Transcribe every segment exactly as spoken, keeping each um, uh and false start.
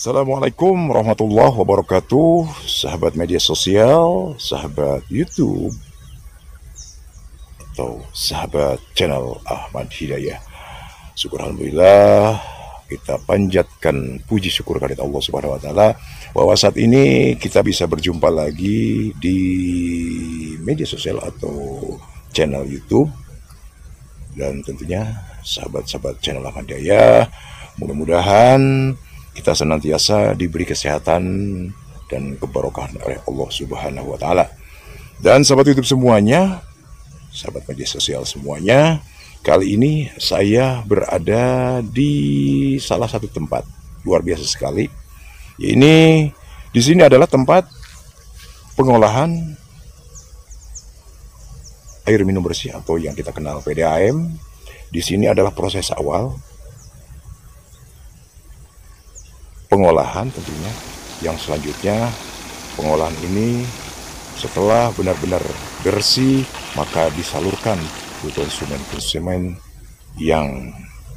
Assalamualaikum warahmatullahi wabarakatuh, sahabat media sosial, sahabat YouTube, atau sahabat channel Ahmad Hidayah. Syukur alhamdulillah, kita panjatkan puji syukur kepada Allah Subhanahu wa taala bahwa saat ini kita bisa berjumpa lagi di media sosial atau channel YouTube. Dan tentunya sahabat-sahabat channel Ahmad Hidayah, mudah-mudahan kita senantiasa diberi kesehatan dan keberkahan oleh Allah Subhanahu wa taala. Dan sahabat YouTube semuanya, sahabat media sosial semuanya, kali ini saya berada di salah satu tempat luar biasa sekali. Ini di sini adalah tempat pengolahan air minum bersih atau yang kita kenal P D A M. Di sini adalah proses awal pengolahan tentunya. Yang selanjutnya, pengolahan ini setelah benar-benar bersih maka disalurkan ke konsumen-konsumen yang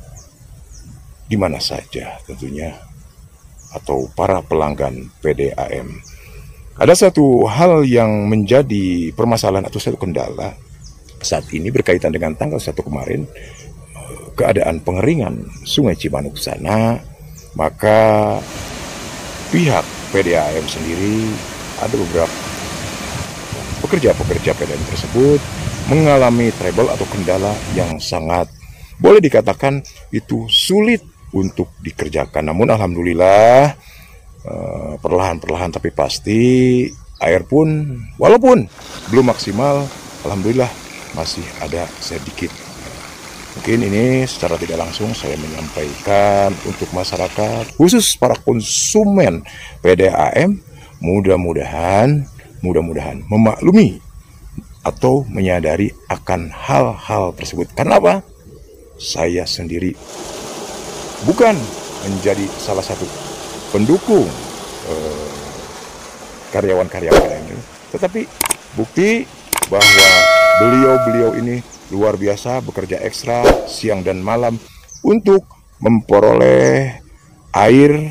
dimana saja tentunya, atau para pelanggan P D A M. Ada satu hal yang menjadi permasalahan atau satu kendala saat ini berkaitan dengan tanggal satu kemarin, keadaan pengeringan Sungai Cimanuk sana. Maka pihak P D A M sendiri, ada beberapa pekerja-pekerja P D A M tersebut mengalami trouble atau kendala yang sangat boleh dikatakan itu sulit untuk dikerjakan. Namun alhamdulillah perlahan-perlahan tapi pasti air pun walaupun belum maksimal, alhamdulillah masih ada sedikit. Mungkin ini secara tidak langsung saya menyampaikan untuk masyarakat, khusus para konsumen P D A M, mudah-mudahan mudah-mudahan memaklumi atau menyadari akan hal-hal tersebut. Karena apa? Saya sendiri bukan menjadi salah satu pendukung eh, karyawan-karyawan ini, tetapi bukti bahwa beliau-beliau ini luar biasa bekerja ekstra siang dan malam untuk memperoleh air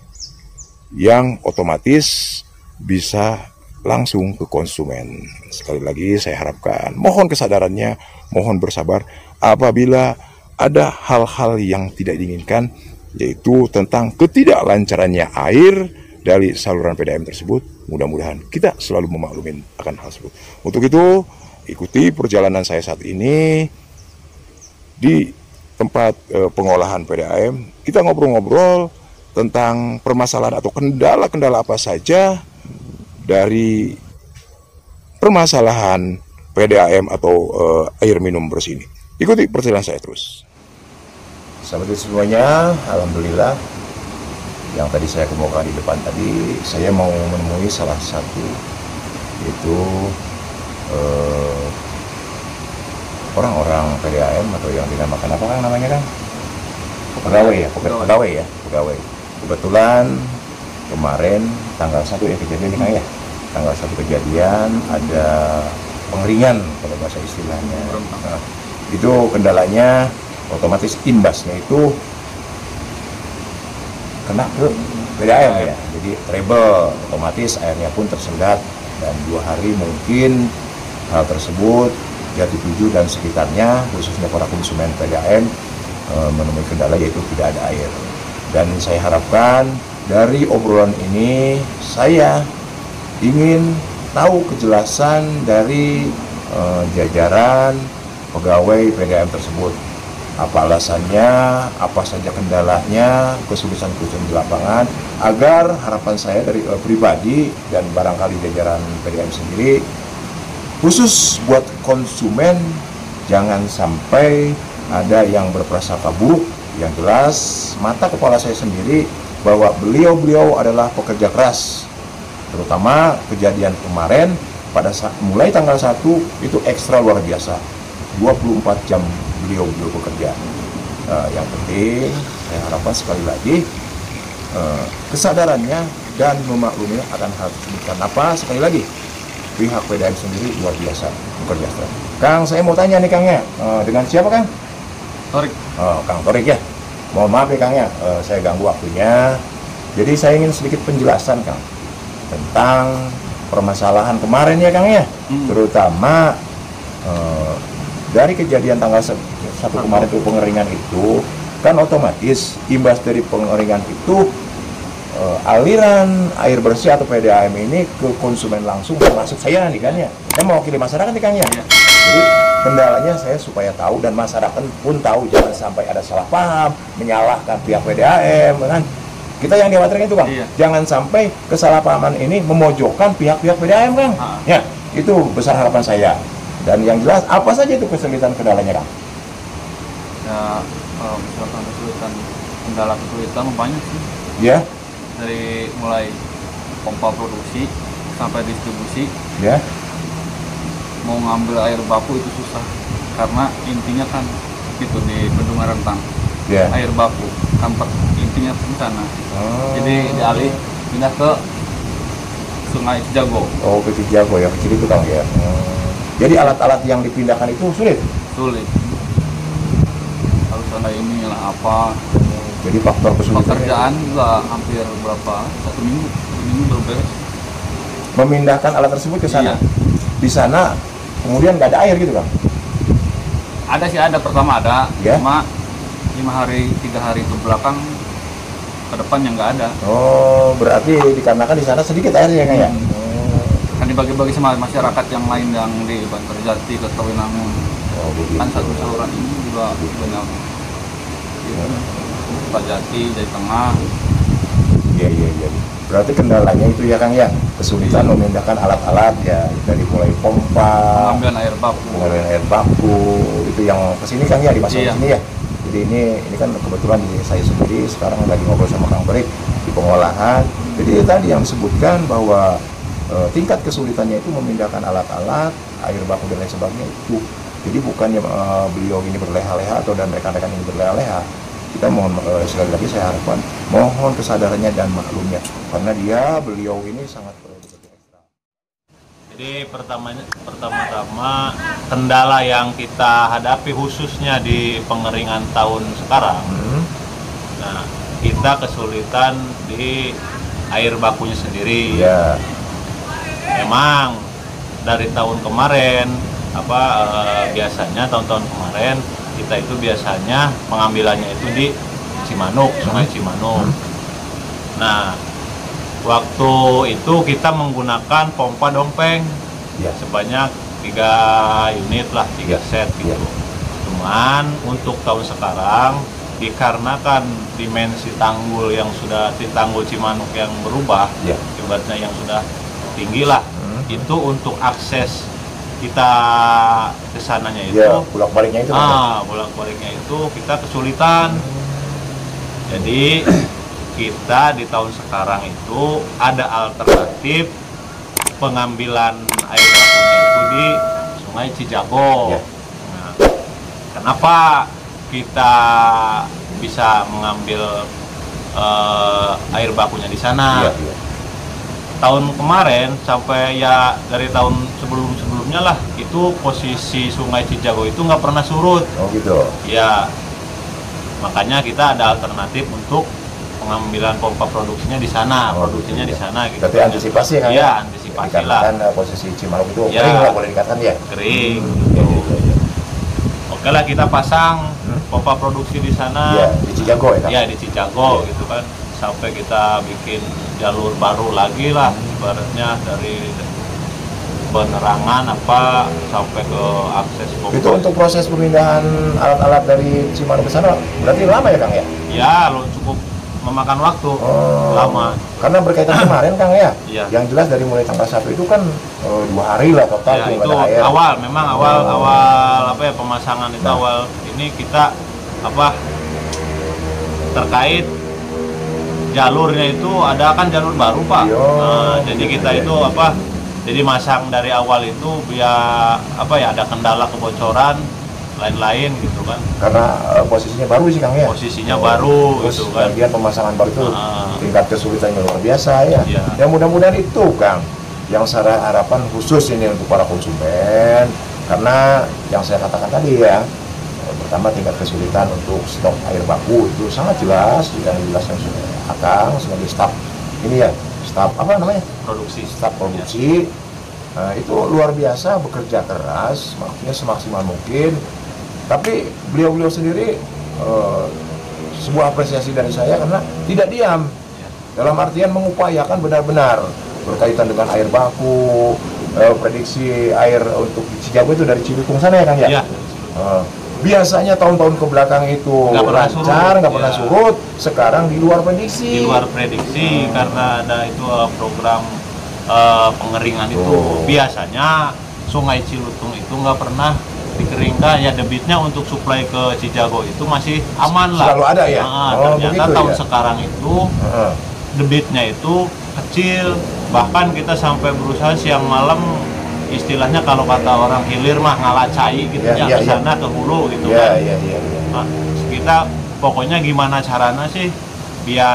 yang otomatis bisa langsung ke konsumen. Sekali lagi saya harapkan, mohon kesadarannya, mohon bersabar apabila ada hal-hal yang tidak diinginkan, yaitu tentang ketidaklancarannya air dari saluran P D A M tersebut. Mudah-mudahan kita selalu memaklumi akan hal tersebut. Untuk itu, ikuti perjalanan saya saat ini di tempat e, pengolahan P D A M. Kita ngobrol-ngobrol tentang permasalahan atau kendala-kendala apa saja dari permasalahan P D A M atau e, air minum bersih ini. Ikuti perjalanan saya terus. Sahabat semuanya, alhamdulillah, yang tadi saya kemukakan di depan tadi, saya mau menemui salah satu, yaitu orang-orang uh, P D A M atau yang dinamakan apa kan namanya kan? Pegawai ya, pegawai, pegawai ya, pegawai. Kebetulan kemarin tanggal satu ya kejadian ini ya, tanggal satu kejadian ada pengeringan kalau bahasa istilahnya. Nah, itu kendalanya otomatis imbasnya itu kena ke P D A M ya, jadi trouble, otomatis airnya pun tersendat, dan dua hari mungkin hal tersebut Jati Tujuh dan sekitarnya, khususnya para konsumen P D A M e, menemui kendala yaitu tidak ada air. Dan saya harapkan dari obrolan ini saya ingin tahu kejelasan dari e, jajaran pegawai P D A M tersebut. Apa alasannya, apa saja kendalanya, kesulitan-kesulitan di lapangan, agar harapan saya dari e, pribadi dan barangkali jajaran P D A M sendiri, khusus buat konsumen, jangan sampai ada yang berprasangka buruk. Yang jelas mata kepala saya sendiri bahwa beliau-beliau adalah pekerja keras, terutama kejadian kemarin pada saat mulai tanggal satu itu ekstra luar biasa, dua puluh empat jam beliau-beliau bekerja. Uh, yang penting saya harapkan sekali lagi uh, kesadarannya dan memaklumi akan hal tersebut. Kenapa? Sekali lagi, pihak P D A M sendiri luar biasa bekerja keras. Kang, saya mau tanya nih Kang ya, uh, dengan siapa Kang? Torik. Oh, Kang Torik ya. Mohon maaf ya Kang ya, uh, saya ganggu waktunya. Jadi saya ingin sedikit penjelasan Kang tentang permasalahan kemarin ya Kang ya, hmm. terutama eh, dari kejadian tanggal satu kemarin itu pengeringan itu kan otomatis imbas dari pengeringan itu eh, aliran air bersih atau P D A M ini ke konsumen langsung termasuk saya nih kan ya. Saya mewakili masyarakat nih Kang ya. ya. Jadi kendalanya saya supaya tahu dan masyarakat pun tahu, jangan sampai ada salah paham, menyalahkan pihak P D A M kan. Kita yang dikhawatirkan itu Kang, iya. jangan sampai kesalahpahaman ini memojokkan pihak-pihak P D A M Kang. Ha. Ya, itu besar harapan saya. Dan yang jelas apa saja itu kesulitan kendalanya Kang? Ya, kalau misalkan kesulitan kendala kesulitan banyak sih. Ya. Dari mulai pompa produksi sampai distribusi. Ya. Mau ngambil air baku itu susah karena intinya kan itu di Bendungan Rentang. Ya. Air baku kamper intinya di sana. Oh. Jadi dialih pindah ke Sungai Cijago. Oh, ke Cijago ya, kecil itu Kang ya. Hmm. Jadi alat-alat yang dipindahkan itu sulit? Sulit. Harus ada ini lah apa. Jadi faktor kesulitan. Pekerjaan juga hampir berapa? Satu minggu, satu minggu baru beres. Memindahkan alat tersebut ke sana. Iya. Di sana kemudian nggak ada air gitu Kang? Ada sih, ada pertama ada. Ya? Cuma lima hari, tiga hari ke belakang ke depan yang nggak ada. Oh, berarti dikarenakan di sana sedikit airnya Kang ya? Hmm. Oh. Kan dibagi-bagi sama masyarakat yang lain yang di Bantarjati ke Tawinangun. Oh, kan satu saluran ini juga banyak. Gitu. Bantarjati, Jati Tengah. Iya, iya, iya. Berarti kendalanya itu ya Kang ya, kesulitan iya. memindahkan alat-alat ya, dari mulai pompa, pengambilan air baku, pengambilan air baku itu yang kesini Kang ya, dimasukkan iya. sini ya. Jadi ini ini kan kebetulan di saya sendiri sekarang lagi ngobrol sama Kang Berik di pengolahan. Jadi tadi yang disebutkan bahwa e, tingkat kesulitannya itu memindahkan alat-alat, air baku dan lain sebagainya itu. Jadi bukannya e, beliau ini berleha-leha atau dan rekan-rekan ini berleha-leha. Kita mohon e, sekali lagi saya harapkan mohon kesadarannya dan maklumnya karena dia beliau ini sangat perlu bekerja ekstra. Jadi pertamanya pertama-tama kendala yang kita hadapi khususnya di pengeringan tahun sekarang, hmm. nah kita kesulitan di air bakunya sendiri. Ya. Memang dari tahun kemarin apa eh, biasanya tahun-tahun kemarin kita itu biasanya pengambilannya itu di Cimanuk, Sungai Cimanuk. Hmm. Nah, waktu itu kita menggunakan pompa dompeng ya. Sebanyak tiga unit lah, tiga set gitu. Ya. Cuman untuk tahun sekarang dikarenakan dimensi tanggul yang sudah di tanggul Cimanuk yang berubah, ya. Ibaratnya yang sudah tinggi lah, hmm. itu untuk akses kita kesananya itu, ya, bolak baliknya itu, ah, bolak baliknya itu kita kesulitan. Jadi kita di tahun sekarang itu ada alternatif pengambilan air bakunya itu di Sungai Cijago. Ya. Nah, kenapa kita bisa mengambil uh, air bakunya di sana? Ya, ya. Tahun kemarin sampai ya dari tahun sebelum-sebelumnya lah itu posisi Sungai Cijago itu nggak pernah surut. Oh gitu. Ya, makanya kita ada alternatif untuk pengambilan pompa produksinya di sana, oh, produksinya gitu, di sana. Gitu. Berarti antisipasi kan? Iya, antisipasi lah. Kan posisi Cimanuk itu ya, kering lah boleh dikatakan ya. Kering. Hmm, gitu. Ya, ya, ya. Oke lah kita pasang hmm? pompa produksi di sana. Ya, di Cijago ya. Iya di Cijago ya. Gitu kan. Sampai kita bikin jalur baru lagi lah, ibaratnya dari penerangan apa sampai ke akses pompa. Itu untuk proses pemindahan alat-alat dari Cimanuk ke sana berarti lama ya Kang ya? Ya, lo cukup memakan waktu oh, lama. Karena berkaitan kemarin Kang ya, ya, yang jelas dari mulai tanggal satu itu kan oh, dua hari lah total. Ya, itu air. awal, memang awal oh. awal apa ya pemasangan itu nah. awal ini kita apa terkait jalurnya itu ada kan jalur baru Pak. Yo, nah, jadi kita iya, itu iya. apa? Jadi masang dari awal itu biar apa ya ada kendala kebocoran lain-lain gitu kan. Karena uh, posisinya baru sih Kang ya. Posisinya oh, baru terus gitu kan. Bagian pemasangan baru itu uh, tingkat kesulitannya luar biasa ya. Iya. Ya mudah-mudahan itu Kang yang saya harapan khusus ini untuk para konsumen karena yang saya katakan tadi ya pertama tingkat kesulitan untuk stok air baku itu sangat jelas yang dijelaskan oleh Akang sebagai staf ini ya, staf apa namanya? Produksi. Staf produksi. Nah, itu luar biasa bekerja keras, maksudnya semaksimal mungkin. Tapi beliau-beliau sendiri eh, sebuah apresiasi dari saya karena tidak diam. Dalam artian mengupayakan benar-benar berkaitan dengan air baku, eh, prediksi air untuk Cijago itu dari Cilikung sana ya Kang ya? Ya. Eh, biasanya tahun-tahun ke belakang itu Nggak pernah lancar, surut. nggak pernah Ya. surut. Sekarang di luar prediksi. Di luar prediksi Hmm. karena ada itu uh, program uh, pengeringan itu. Oh. Biasanya Sungai Cilutung itu nggak pernah dikeringkan, ya debitnya untuk suplai ke Cijago itu masih aman lah. Selalu ada ya? Nah, Oh, ternyata begitu tahun ya? sekarang itu Heeh. debitnya itu kecil, bahkan kita sampai berusaha siang malam, istilahnya kalau kata orang hilir mah ngalacai gitu Ya, ya, ya, ke ya. sana ke hulu gitu Iya, kan. iya, iya, iya. Nah, kita pokoknya gimana caranya sih biar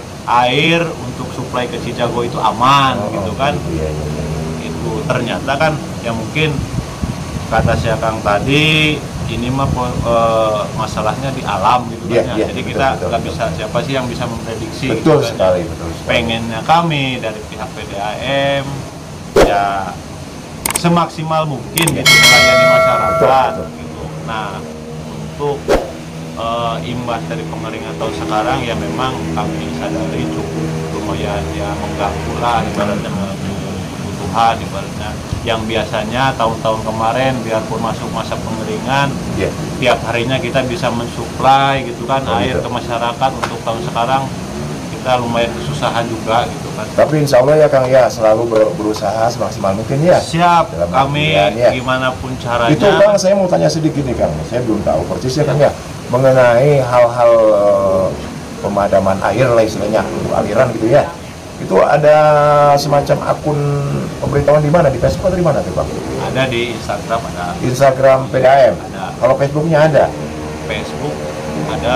air untuk suplai ke Cijago itu aman Oh, gitu oh, kan. iya, iya, iya. Itu ternyata kan ya mungkin kata si Akang tadi ini mah po- eh, masalahnya di alam gitu Iya, kan ya. iya, Jadi betul, kita betul, nggak betul. bisa, siapa sih yang bisa memprediksi Betul gitu kan, sekali, ya. betul sekali. Pengennya kami dari pihak P D A M ya semaksimal mungkin gitu melayani masyarakat Betul, betul. gitu. Nah, untuk eh, imbas dari pengeringan tahun sekarang ya memang kami sadari cukup lumayan ya mengganggu lah, ibaratnya mengganggu kebutuhan, ibaratnya yang biasanya tahun-tahun kemarin biarpun masuk masa pengeringan Iya. tiap harinya kita bisa mensuplai gitu kan Oh, air gitu. ke masyarakat. Untuk tahun sekarang kita lumayan kesusahan juga gitu kan. Tapi insya Allah ya Kang ya selalu ber- berusaha semaksimal mungkin ya. Siap, Dalam kami artian, ya. gimana pun caranya. Itu Kang saya mau tanya sedikit nih Kang, saya belum tahu persis ya Kang ya mengenai hal-hal eh, pemadaman air lah istilahnya untuk aliran gitu ya. Itu ada semacam akun pemberitahuan di mana, di Facebook atau di mana tuh Bang? Ada di Instagram, ada Instagram P D A M. Ada. Kalau Facebooknya ada? Facebook, ada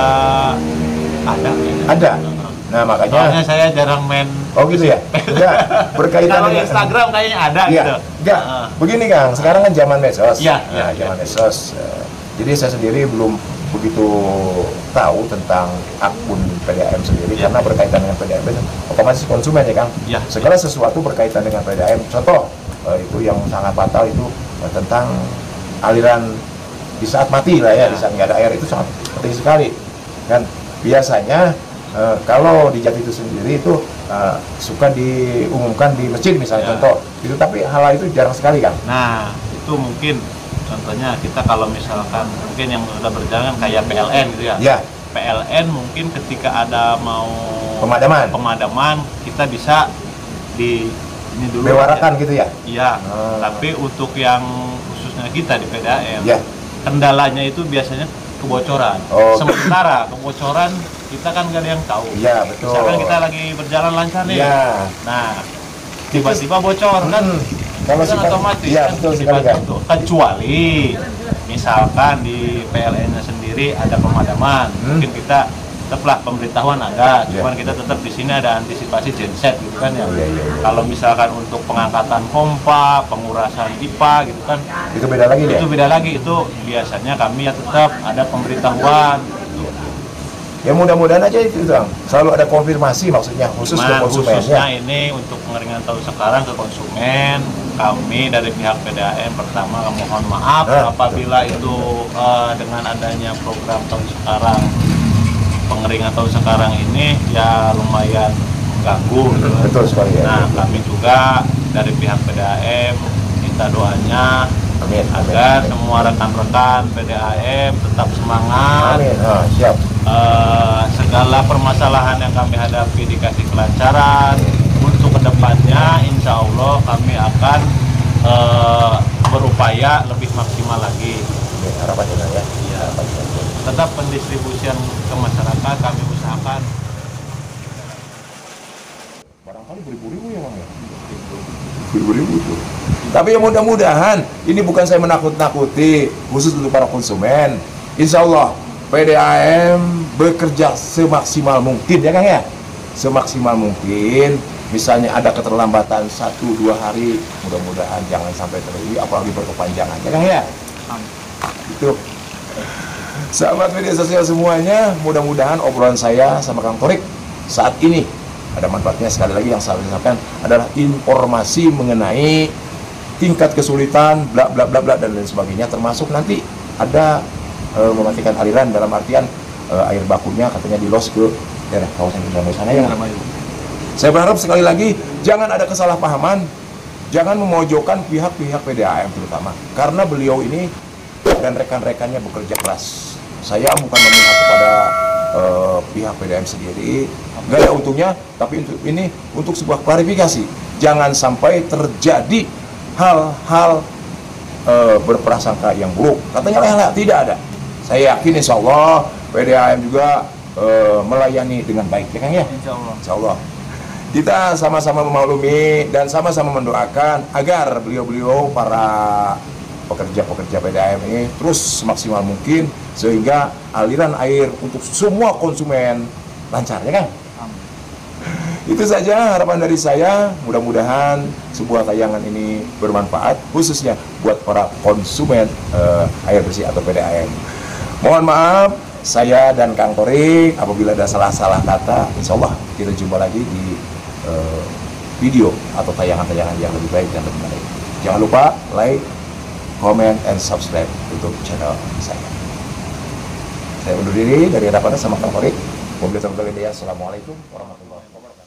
ada kayaknya. Ada. Nah makanya. Soalnya saya jarang main. Oh gitu ya? Enggak, berkaitan Kalau dengan Instagram kayaknya ada Iya, gitu. enggak. Heeh. Begini Kang, sekarang kan zaman medsos. Iya, Nah, iya, zaman iya. medsos. Eh, Jadi saya sendiri belum begitu tahu tentang akun P D A M sendiri Iya. karena berkaitan dengan P D A M otomatis konsumen ya Kang. Iya. Segala sesuatu berkaitan dengan P D A M. Contoh eh, itu yang sangat fatal itu eh, tentang aliran di saat mati lah ya, Iya. di saat nggak ada air itu sangat penting sekali. Kan biasanya eh, kalau di Jati itu sendiri itu eh, suka diumumkan di masjid misalnya Iya. contoh itu, tapi hal itu jarang sekali Kang. Nah, itu mungkin contohnya kita kalau misalkan mungkin yang sudah berjalan kayak P L N gitu ya. Ya, P L N mungkin ketika ada mau pemadaman, pemadaman kita bisa di ini dulu bewarakan gitu ya. Iya, Oh. tapi untuk yang khususnya kita di P D A M, Ya. kendalanya itu biasanya kebocoran. Oh. Sementara kebocoran kita kan nggak ada yang tahu. Iya, betul. Misalkan kita lagi berjalan lancar nih, Iya. nah tiba-tiba bocor kan, Hmm. Kalau kan sifat- otomatis iya, kan betul sekali, sifat Kang. itu. Kecuali misalkan di P L N-nya sendiri ada pemadaman, Hmm. mungkin kita tetaplah pemberitahuan ada, Iya. cuman kita tetap di sini ada antisipasi genset gitu kan ya. Oh, iya, iya, iya. Kalau misalkan untuk pengangkatan pompa, pengurasan pipa gitu kan, Itu beda lagi ya. itu beda lagi. Itu biasanya kami ya tetap ada pemberitahuan. Ya mudah-mudahan aja itu Kang. Selalu ada konfirmasi maksudnya khusus ke Cuman konsumennya. khususnya ini untuk pengeringan tahun sekarang ke konsumen, kami dari pihak P D A M pertama mohon maaf Nah, apabila itu eh, dengan adanya program tahun sekarang, pengeringan tahun sekarang ini ya lumayan mengganggu gitu kan. Betul sekali ya. Nah, kami juga dari pihak P D A M minta doanya Amin. Amin. agar Amin. semua rekan-rekan P D A M tetap semangat. Amin. Ah, siap. Eh, segala permasalahan yang kami hadapi dikasih kelancaran. Untuk kedepannya insya Allah kami akan eh, berupaya lebih maksimal lagi. Ini harapannya Kang, ya. Ya, Harapannya. tetap pendistribusian ke masyarakat kami usahakan. Barangkali beribu-ribu ya Bang ya. Beribu-ribu tuh. Tapi ya mudah-mudahan ini bukan saya menakut-nakuti khusus untuk para konsumen. Insya Allah P D A M bekerja semaksimal mungkin ya Kang ya. Semaksimal mungkin. Misalnya ada keterlambatan satu dua hari, mudah-mudahan jangan sampai terjadi, apalagi berkepanjangan ya Kang ya. Itu. Sahabat media sosial semuanya, mudah-mudahan obrolan saya sama Kang Torik saat ini ada manfaatnya. Sekali lagi yang saya sampaikan adalah informasi mengenai tingkat kesulitan, bla bla bla bla dan lain sebagainya, termasuk nanti ada e, mematikan aliran dalam artian e, air bakunya katanya dilos ke daerah kawasan Indramayu sana ya. Saya berharap sekali lagi jangan ada kesalahpahaman, jangan memojokkan pihak-pihak P D A M terutama, karena beliau ini dan rekan-rekannya bekerja keras. Saya bukan memihak kepada uh, pihak P D A M sendiri, nggak ada untungnya, tapi untuk ini untuk sebuah klarifikasi, jangan sampai terjadi hal-hal uh, berprasangka yang buruk. Katanya lah, tidak ada. Saya yakin insya Allah P D A M juga uh, melayani dengan baik, ya Kang ya? Insya Allah. Insya Allah. Kita sama-sama memaklumi dan sama-sama mendoakan agar beliau-beliau para pekerja-pekerja P D A M ini terus semaksimal mungkin sehingga aliran air untuk semua konsumen lancar, ya kan? Amin. Itu saja harapan dari saya. Mudah-mudahan sebuah tayangan ini bermanfaat khususnya buat para konsumen uh, air bersih atau P D A M. Mohon maaf saya dan Kang Torik apabila ada salah-salah kata. Insya Allah kita jumpa lagi di uh, video atau tayangan-tayangan yang lebih baik dan lebih baik. Jangan lupa like, comment, and subscribe YouTube channel saya. Saya undur diri dari hadapannya sama Kang Torik. Assalamualaikum warahmatullahi wabarakatuh.